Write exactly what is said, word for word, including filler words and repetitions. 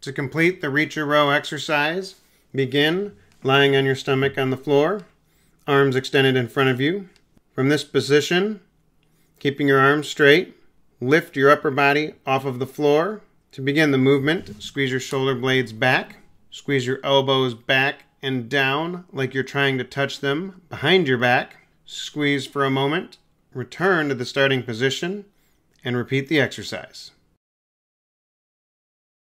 To complete the reacher row exercise, begin lying on your stomach on the floor, arms extended in front of you. From this position, keeping your arms straight, lift your upper body off of the floor. To begin the movement, squeeze your shoulder blades back, squeeze your elbows back and down like you're trying to touch them behind your back. Squeeze for a moment, return to the starting position, and repeat the exercise.